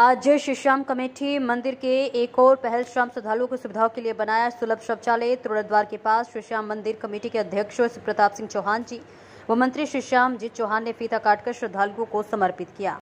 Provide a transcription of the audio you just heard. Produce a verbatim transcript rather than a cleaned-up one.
आज श्री श्याम कमेटी मंदिर के एक और पहल श्याम श्रद्धालुओं की सुविधाओं के लिए बनाया सुलभ शौचालय त्रोड़ा द्वार के पास। श्री श्याम मंदिर कमेटी के अध्यक्ष प्रताप सिंह चौहान जी व मंत्री श्री श्याम जी चौहान ने फीता काटकर श्रद्धालुओं को समर्पित किया।